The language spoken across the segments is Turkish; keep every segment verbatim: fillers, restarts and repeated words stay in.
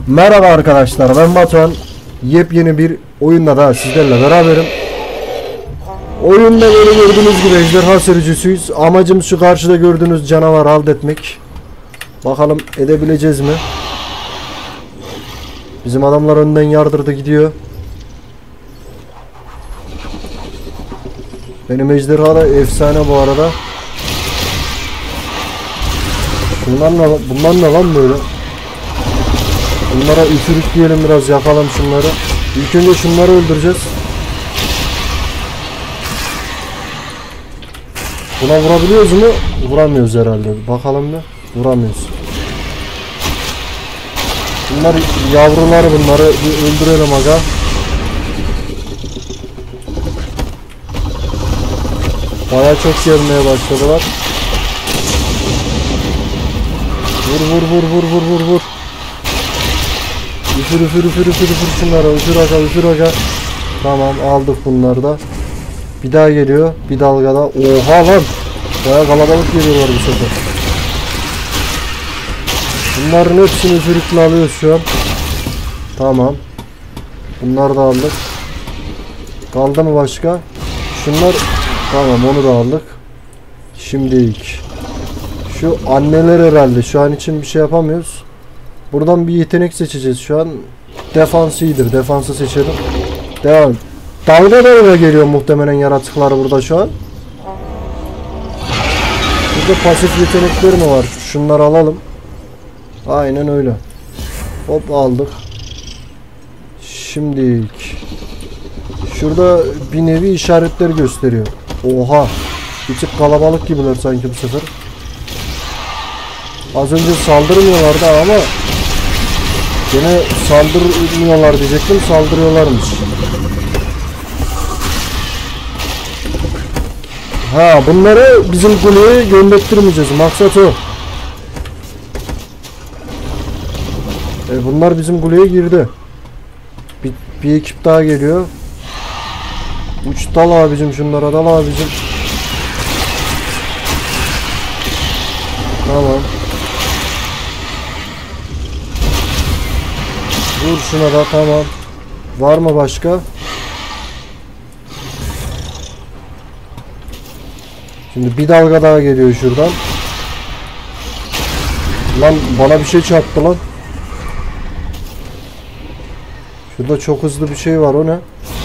Merhaba arkadaşlar, ben Batuhan. Yepyeni bir oyunda da sizlerle beraberim. Oyunda böyle gördüğünüz gibi ejderha sürücüsüyüz. Amacım şu karşıda gördüğünüz canavarı alt etmek. Bakalım edebileceğiz mi? Bizim adamlar önden yardırdı gidiyor. Benim ejderha da efsane bu arada. Bunlar ne, bunlar ne lan böyle? Bunlara üfürük diyelim, biraz yakalım şunları. İlk önce şunları öldüreceğiz. Buna vurabiliyoruz mu? Vuramıyoruz herhalde. Bakalım bir. Vuramıyoruz. Bunlar yavruları, bunları bir öldürelim aga. Baya çok gelmeye başladılar. Vur vur vur vur vur vur vur. Üfür üfür üfür üfür üfür şunlara, üfür aga üfür aga. Tamam, aldık bunları da. Bir daha geliyor bir dalgada. Oha lan, baya kalabalık geliyorlar bu sefer. Bunların hepsini üfürükle alıyoruz şu an. Tamam, bunları da aldık. Kaldı mı başka? Şunlar, tamam, onu da aldık. Şimdi ilk şu anneler herhalde, şu an için bir şey yapamıyoruz. Buradan bir yetenek seçeceğiz şu an. Defans iyidir. Defansı seçelim. Devam. Dalga dalga geliyor muhtemelen yaratıklar burada şu an. Burada pasif yetenekler mi var? Şunları alalım. Aynen öyle. Hop, aldık. Şimdi ilk. Şurada bir nevi işaretler gösteriyor. Oha. Bir tık kalabalık gibiler sanki bu sefer. Az önce saldırmıyorlardı ama gene saldırmıyorlar diyecektim, saldırıyorlarmış. Ha, bunları bizim kuleye gönderttirmeyeceğiz, maksat o. E, bunlar bizim kuleye girdi. Bir, bir ekip daha geliyor. Uç, dal abicim şunlara, dal abicim. Tamam. Vur şuna da, tamam. Var mı başka? Şimdi bir dalga daha geliyor şuradan. Lan bana bir şey çarptı lan. Şurada çok hızlı bir şey var, o ne?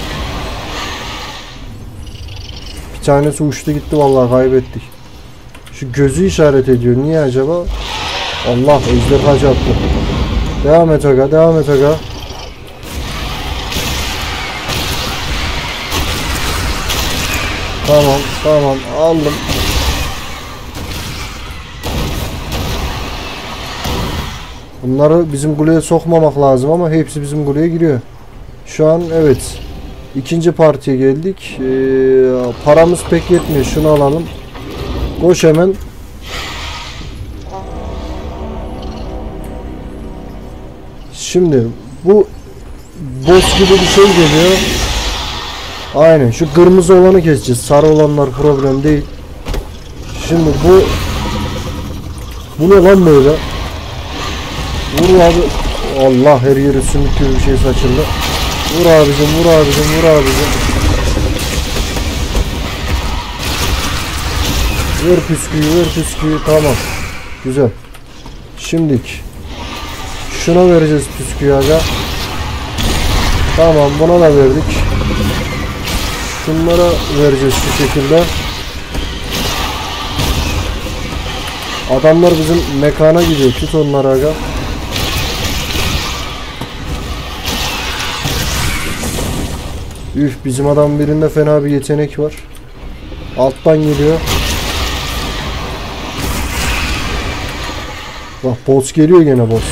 Bir tanesi uçtu gitti, vallahi kaybettik. Şu gözü işaret ediyor, niye acaba? Allah, ejderha çarptı. Devam et aga, devam et aga. Tamam, tamam, aldım. Bunları bizim kuleye sokmamak lazım ama hepsi bizim kuleye giriyor. Şu an evet. İkinci partiye geldik. Ee, paramız pek yetmiyor. Şunu alalım. Koş hemen. Şimdi bu boss gibi bir şey geliyor. Aynen, şu kırmızı olanı keseceğiz. Sarı olanlar problem değil. Şimdi bu bu ne lan böyle? Vur abi. Allah, her yeri sümük gibi bir şey saçıldı. Vur abicim, vur abicim, vur abicim. Ver püsküyü, ver püsküyü. Tamam. Güzel. Şimdilik şuna vereceğiz püsküyü aga. Tamam, buna da verdik. Şunlara vereceğiz şu şekilde. Adamlar bizim mekana gidiyor. Tut onları aga. Üf, bizim adam birinde fena bir yetenek var. Alttan geliyor. Bak, boss geliyor gene, boss.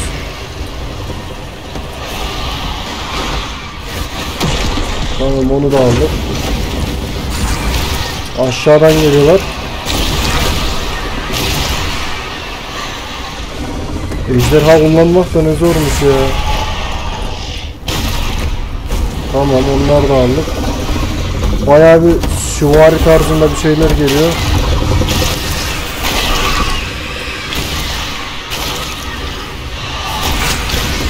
Tamam, onu da aldık. Aşağıdan geliyorlar. Ejderha kullanmak da ne zormuş ya. Tamam, onlar da aldık. Bayağı bir süvari tarzında bir şeyler geliyor.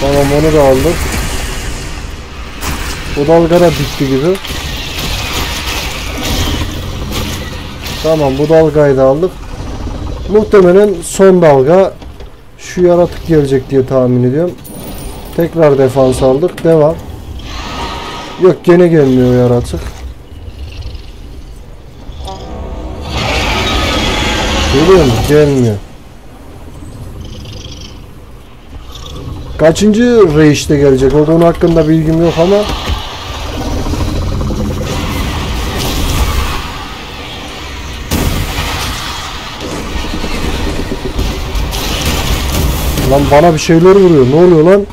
Tamam, onu da aldık. Bu dalga da bitti gibi. Tamam, bu dalgayı da aldık. Muhtemelen son dalga şu yaratık gelecek diye tahmin ediyorum. Tekrar defans aldık. Devam. Yok, gene gelmiyor yaratık. Geliyor mu? Gelmiyor. Kaçıncı Rage'de gelecek? O konu hakkında bilgim yok ama lan bana bir şeyler vuruyor. Ne oluyor lan?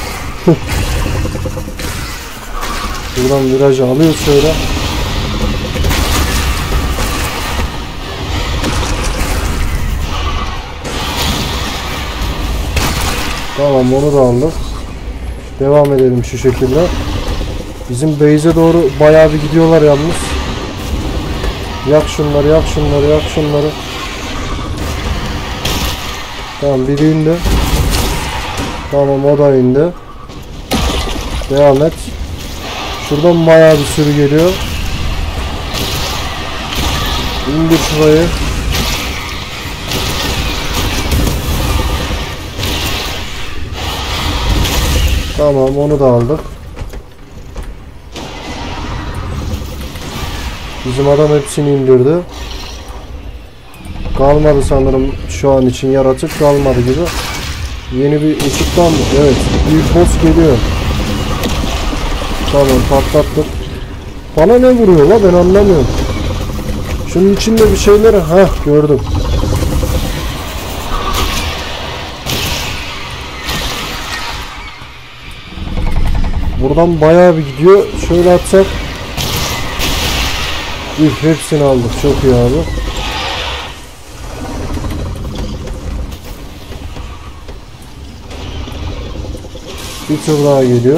Buradan virajı alıyor şöyle. Tamam, onu da aldık. Devam edelim şu şekilde. Bizim base'e doğru bayağı bir gidiyorlar yalnız. Yak şunları, yak şunları, yak şunları. Tamam, biri indi. Tamam, o da indi. Devam et. Şuradan bayağı bir sürü geliyor. İndir şurayı. Tamam, onu da aldık. Bizim adam hepsini indirdi. Kalmadı sanırım şu an için, yaratık kalmadı gibi. Yeni bir ışıktan mı? Evet, büyük boss geliyor. Tamam, patlattık. Bana ne vuruyor la, ben anlamıyorum. Şunun içinde bir şeyler, ha gördüm. Buradan bayağı bir gidiyor. Şöyle atsak. Üf, hepsini aldık. Çok iyi abi. Bir tur daha geliyor.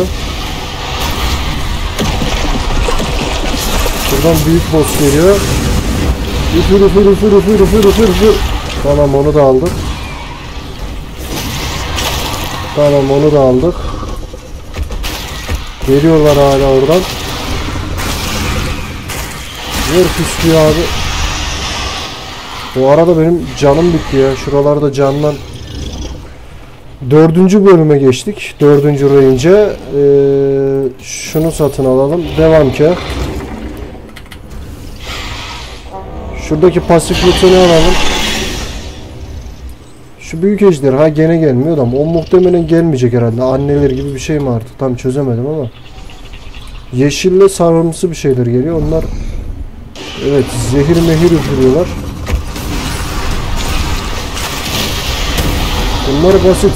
Buradan büyük boss geliyor. Üfür üfür üfür üfür üfür üfür üfür. Tamam, onu da aldık. Tamam, onu da aldık. Geliyorlar hala oradan. Ver püsküyor abi. Bu arada benim canım bitti ya. Şuralarda candan. Dördüncü bölüme geçtik. Dördüncü range'e. Ee, şunu satın alalım. Devam ki. Şuradaki pasif yeteneği alalım. Şu büyük ejderha gene gelmiyor ama o muhtemelen gelmeyecek herhalde. Anneler gibi bir şey mi artık? Tam çözemedim ama. Yeşille sarımsı bir şeyler geliyor. Onlar evet, zehir mehir üfürüyorlar. Bunlar basit.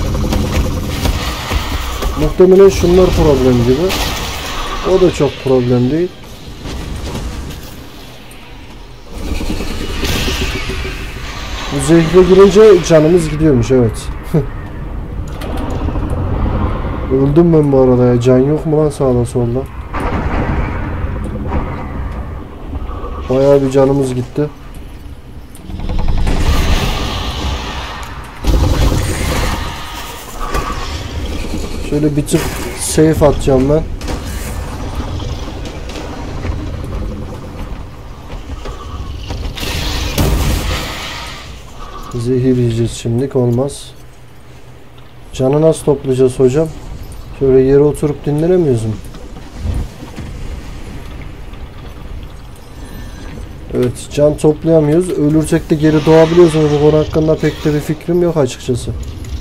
Muhtemelen şunlar problem gibi. O da çok problem değil. Bu zehre girince canımız gidiyormuş, evet. Öldüm ben bu arada ya. Can yok mu lan sağda solda? Bayağı bir canımız gitti. Şöyle bir tık safe atacağım ben. Zehir yiyeceğiz şimdilik, olmaz. Canı nasıl toplayacağız hocam? Şöyle yere oturup dinlenemiyoruz mu? Evet, can toplayamıyoruz. Ölürsek de geri doğabiliyoruz ama bu konu hakkında pek de bir fikrim yok açıkçası.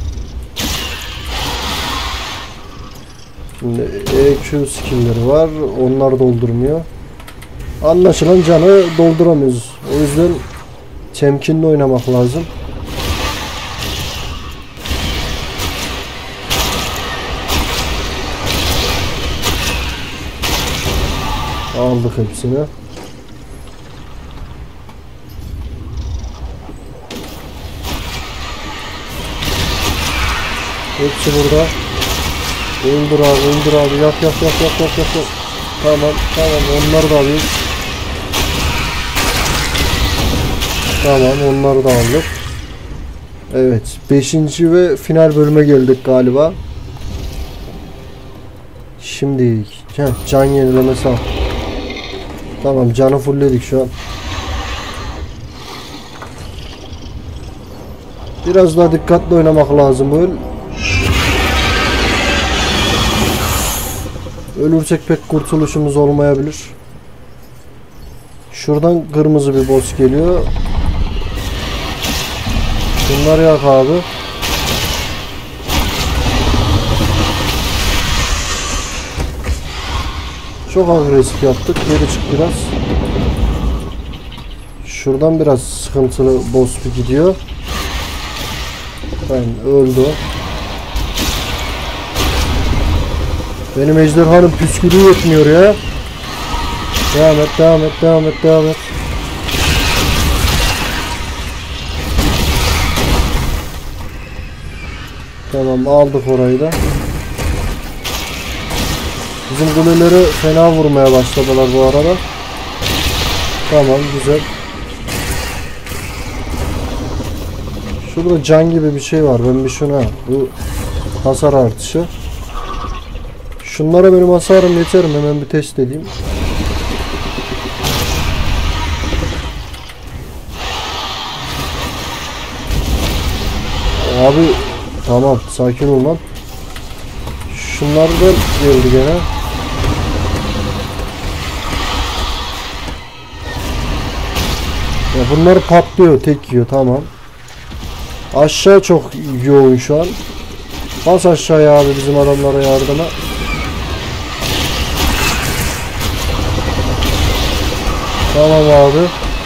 Şimdi E Q skill'leri var. Onlar doldurmuyor. Anlaşılan canı dolduramıyoruz. O yüzden temkinli oynamak lazım. Aldık hepsini. Hepsi burada. Öldür abi, öldür abi. Yak yak yak yak yak yak. Tamam, tamam. Onları da alayım. Tamam, onları da aldık. Evet, beşinci ve final bölüme geldik galiba. Şimdi Heh, can yenilemesi al. Tamam, canı fullledik şu an. Biraz daha dikkatli oynamak lazım bu el. Ölürsek pek kurtuluşumuz olmayabilir. Şuradan kırmızı bir boss geliyor. Bunlar yak abi. Çok agresif yaptık. Geri çık biraz. Şuradan biraz sıkıntılı boss bir gidiyor. Ben öldü. Benim ejderhanın püskürüğü yetmiyor ya. Devam et, devam et, devam et, devam et. Tamam, aldık orayı da. Bizim kuleleri fena vurmaya başladılar bu arada. Tamam, güzel. Şurada can gibi bir şey var. Ben bir şuna, bu hasar artışı. Şunlara benim hasarım yeter mi? Hemen bir test edeyim. Abi tamam, sakin ol lan. Şunlardan geldi gene. Ya bunlar patlıyor, tek yiyor, tamam. Aşağı çok yoğun şu an. Bas aşağıya abi bizim adamlara yardıma. Tamam abi.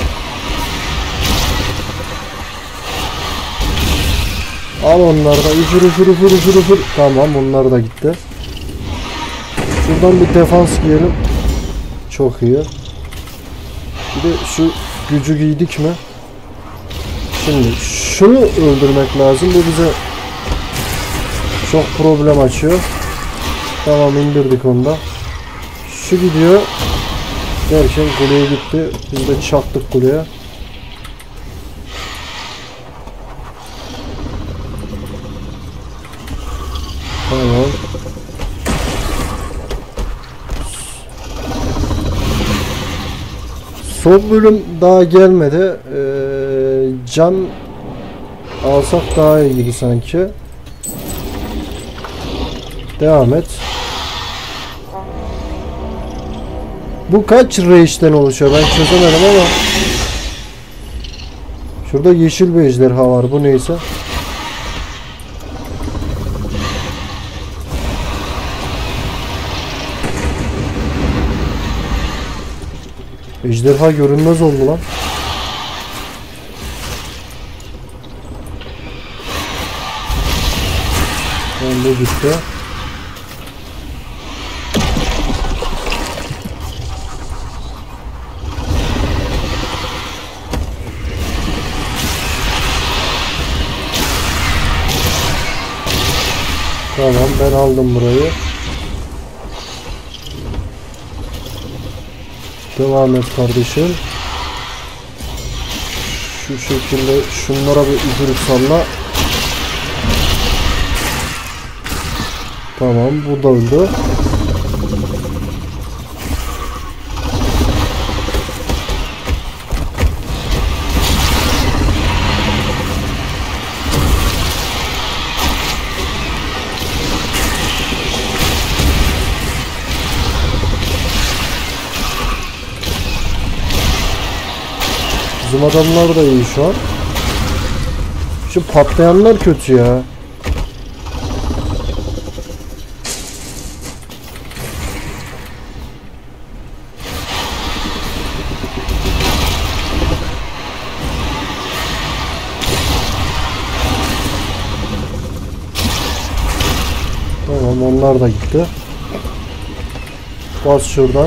Al onları da. Üfür üfür üfür üfür üfür. Tamam, onlar da gitti. Şuradan bir defans giyelim. Çok iyi. Bir de şu gücü giydik mi? Şimdi şunu öldürmek lazım. Bu bize çok problem açıyor. Tamam, indirdik onu da. Şu gidiyor. Derken kuleye gitti. Biz de çaktık kuleye. Tamam. Son bölüm daha gelmedi. Ee, can alsak daha iyi gibi sanki. Devam et. Bu kaç rage'den oluşuyor? Ben çözemedim ama. Şurada yeşil bir ejderha var. Bu neyse. Ejderha görünmez oldu lan. Ben de gitti. Tamam, ben aldım burayı. Devam et kardeşim. Şu şekilde şunlara bir üfürük salla. Tamam, bu da öldü. Bizim adamlar da iyi şu an. Şu patlayanlar kötü ya. Tamam, onlar da gitti. Bas şuradan.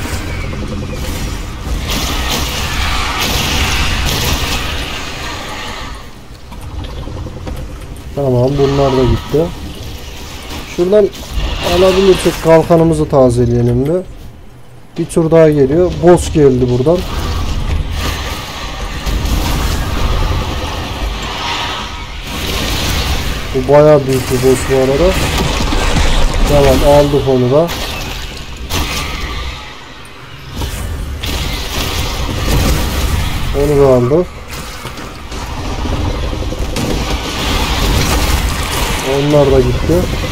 Tamam, bunlar da gitti. Şuradan alabilirsek kalkanımızı tazeleyelim de. Bir tur daha geliyor. Boss geldi buradan. Bu bayağı büyük bir boss bu arada. Tamam, aldık onu da. Onu da aldık. Onlar da gitti.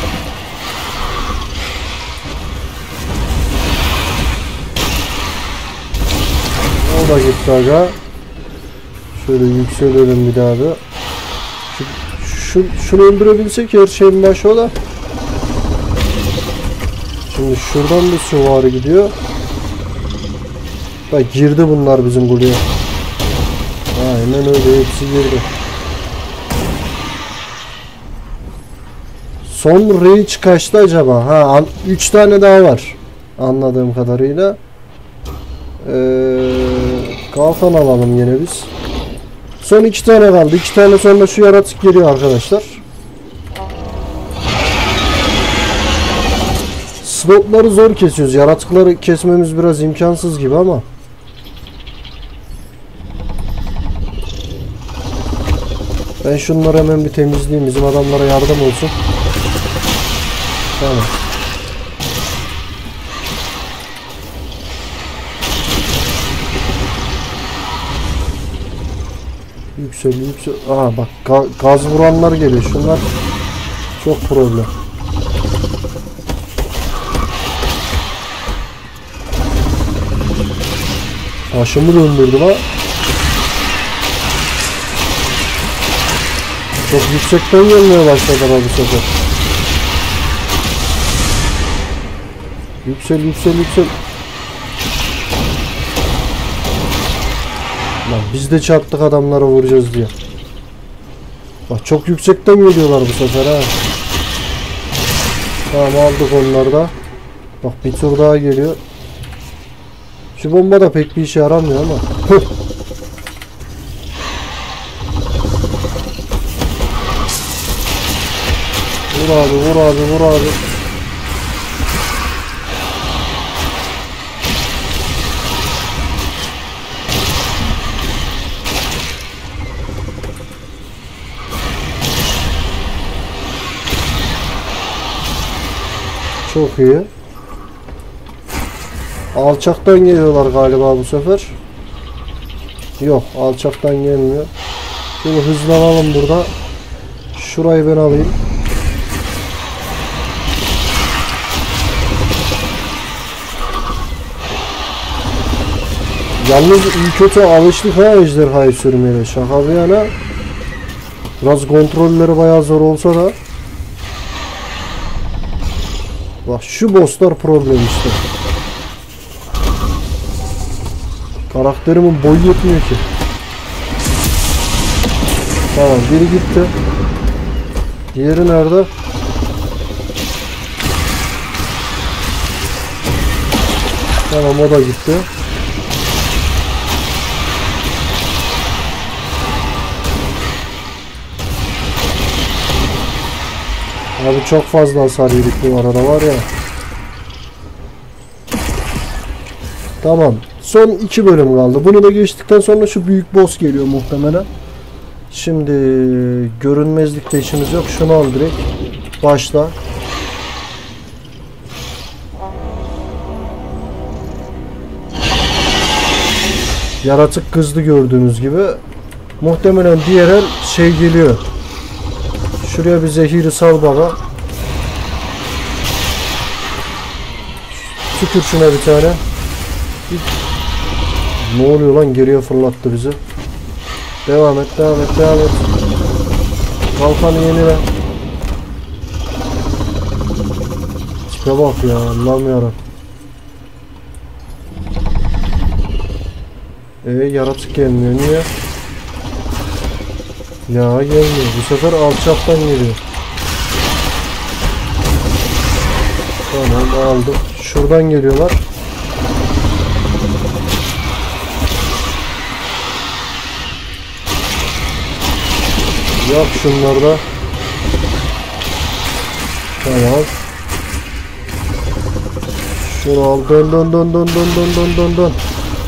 O da gitti aga. Şöyle yükselelim bir daha da. Şu, şu, şunu öldürebilsek her şeyin başı o da. Şimdi şuradan bir süvari gidiyor. Bak girdi bunlar bizim kuleye. Aynen öyle, hepsi girdi. Son reach kaçtı acaba? Ha, üç tane daha var. Anladığım kadarıyla. Ee, kalkan alalım yine biz. Son iki tane kaldı. iki tane sonra şu yaratık geliyor arkadaşlar. Slotları zor kesiyoruz. Yaratıkları kesmemiz biraz imkansız gibi ama. Ben şunları hemen bir temizleyeyim. Bizim adamlara yardım olsun. Tamam. Yüksel yüksel. Aha bak ga gaz vuranlar geliyor. Şunlar çok problem. Başımı döndürdü la. Çok yüksekten gelmeye başladılar bu sefer. Yüksel yüksel yüksel. Lan biz de çarptık adamlara vuracağız diye. Bak çok yüksekten geliyorlar bu sefer ha. Tamam aldık onları da. Bak bir tur daha geliyor. Şu bomba da pek bir işe yaramıyor ama. Vur abi vur abi vur abi. Çok iyi. Alçaktan geliyorlar galiba bu sefer. Yok, alçaktan gelmiyor. Şöyle hızlanalım burada. Şurayı ben alayım. Yalnız iyi kötü alıştık ha ejderhayı sürmeye. Şaka bir yana. Biraz kontrolleri bayağı zor olsa da. Bak şu bosslar problem işte. Karakterimin boyu yetmiyor ki. Tamam biri gitti. Diğeri nerede? Tamam o da gitti. Abi çok fazla hasar yedik bu arada var ya. Tamam. Son iki bölüm kaldı. Bunu da geçtikten sonra şu büyük boss geliyor muhtemelen. Şimdi görünmezlikte işimiz yok. Şunu al direkt. Başla. Yaratık kızdı gördüğünüz gibi. Muhtemelen diğer el şey geliyor. Şuraya bir zehiri sal baba. Tükür şuna bir tane. Ne oluyor lan, geriye fırlattı bizi. Devam et devam et devam et. Kalkanı yenile. Tipe bak ya, Allah'ım yarabbim. Eee yaratık gelmiyor, niye? Ya gelmiyor, bu sefer alçaktan geliyor. Tamam aldım. Şuradan geliyorlar. Yap şunları da. Tamam. Şunu al. Dön dön dön dön dön dön dön dön dön.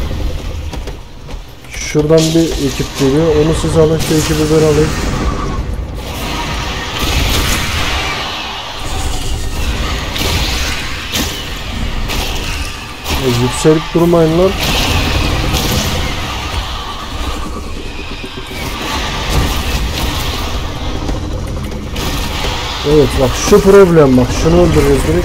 Şuradan bir ekip geliyor. Onu siz alın. Şu ekibi ben alayım. Ya, yükselip durmayın lan. Evet bak şu problem, bak şunu öldürürüz direkt.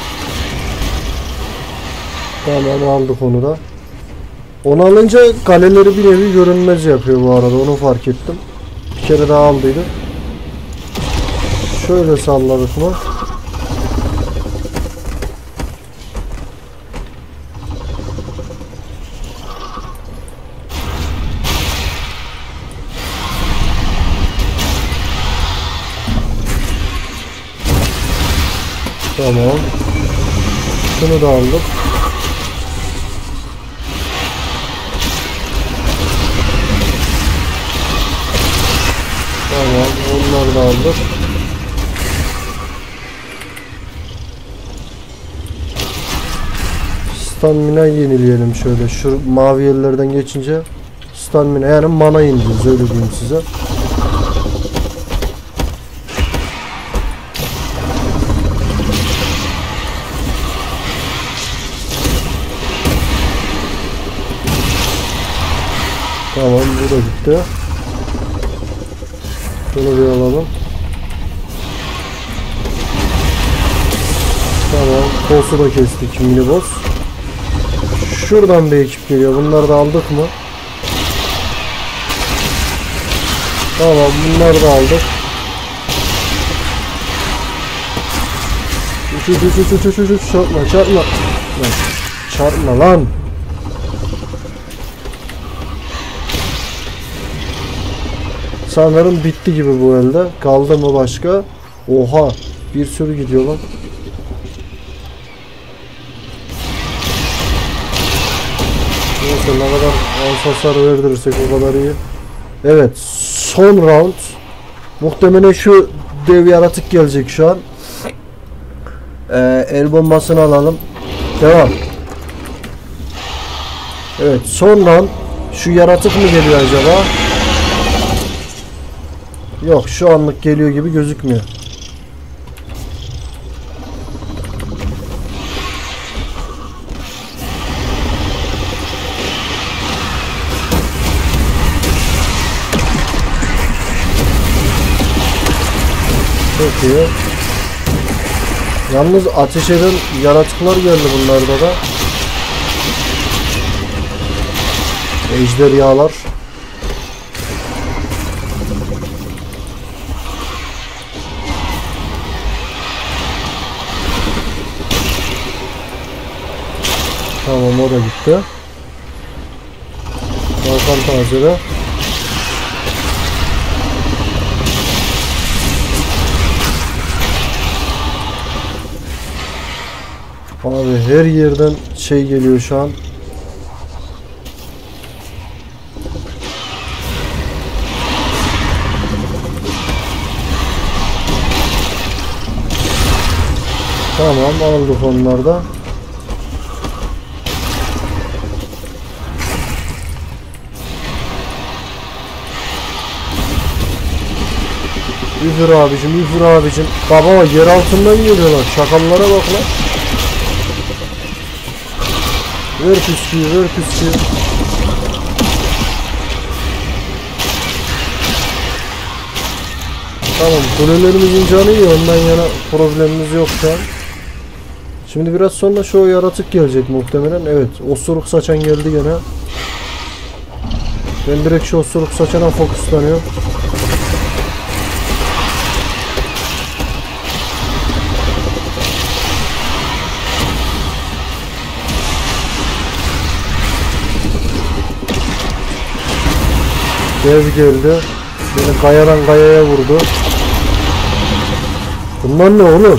Tamam aldık onu da. Onu alınca kaleleri bir nevi görünmez yapıyor bu arada, onu fark ettim. Bir kere daha aldıydı. Şöyle salladık mı? Tamam. Şunu da aldık. Tamam, onları da aldık. Stamina yenileyelim şöyle. Şu mavi yerlerden geçince stamina, yani mana yeniliyoruz, öyle diyeyim size. Tamam, bu da gitti. Bunu bir alalım. Tamam, boss'u da kestik, mini boss. Şuradan bir ekip geliyor. Bunları da aldık mı? Tamam, bunları da aldık. Uç uç uç uç uç uç uç, çarpma çarpma. Lan, çarpma lan. Sanırım bitti gibi bu elde. Kaldı mı başka? Oha, bir sürü gidiyor lan. Neyse, ne kadar az hasar verdirirsek o kadar iyi. Evet, son round. Muhtemelen şu dev yaratık gelecek şu an. Ee, el bombasını alalım. Devam. Evet, son round. Şu yaratık mı geliyor acaba? Yok, şu anlık geliyor gibi gözükmüyor. Çok iyi. Yalnız ateş eden yaratıklar geldi bunlarda da. Ejderhalar. Tamam, o da gitti. Kalkan tazele. Abi her yerden şey geliyor şu an. Tamam, aldık onları da. Üfür abicim, üfür abicim. Baba, yer altından geliyorlar. Şakallara bak lan. Ver püsküyü, ver püsküyü. Tamam, kulelerimizin canı iyi, ondan yana problemimiz yok şu an. Şimdi biraz sonra şu yaratık gelecek muhtemelen. Evet, osuruk saçan geldi gene. Ben direkt şu osuruk saçana fokuslanıyorum. Dev geldi. Beni kayadan kayaya vurdu. Bunlar ne oğlum?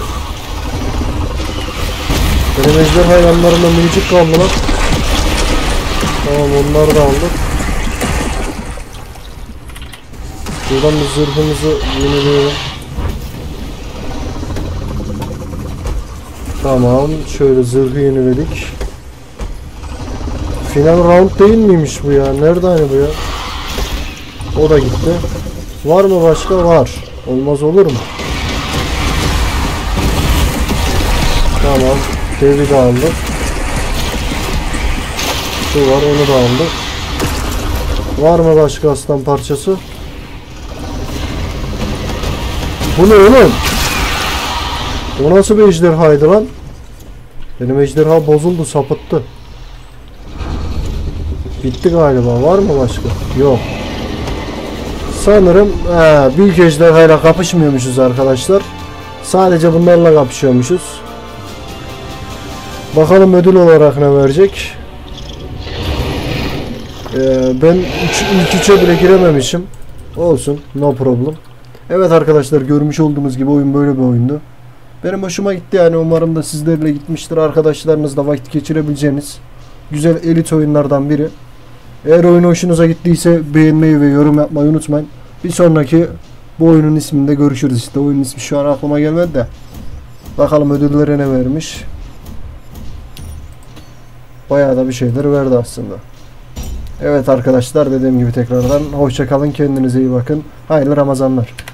Benim ejderha yanlarında minicik kaldı lan. Tamam, onları da aldık. Buradan bir zırhımızı yenileyelim. Tamam, şöyle zırhı yeniledik. Final round değil miymiş bu ya? Nerede hani bu ya? O da gitti. Var mı başka? Var. Olmaz olur mu? Tamam. Devi de aldık. Şu var, onu da aldık. Var mı başka aslan parçası? Bu ne oğlum? O nasıl bir ejderhaydı lan? Benim ejderha bozuldu, sapıttı. Bitti galiba. Var mı başka? Yok. Sanırım he, büyük ejderhayla kapışmıyormuşuz arkadaşlar. Sadece bunlarla kapışıyormuşuz. Bakalım ödül olarak ne verecek? Ee, ben üç, ilk üçe bile girememişim. Olsun, no problem. Evet arkadaşlar, görmüş olduğunuz gibi oyun böyle bir oyundu. Benim hoşuma gitti yani, umarım da sizlerle gitmiştir. Arkadaşlarınızla vakit geçirebileceğiniz güzel elit oyunlardan biri. Eğer oyun hoşunuza gittiyse beğenmeyi ve yorum yapmayı unutmayın. Bir sonraki bu oyunun isminde görüşürüz işte. Oyunun ismi şu an aklıma gelmedi de. Bakalım ödüllere ne vermiş. Bayağı da bir şeyler verdi aslında. Evet arkadaşlar, dediğim gibi tekrardan hoşça kalın, kendinize iyi bakın. Hayırlı Ramazanlar.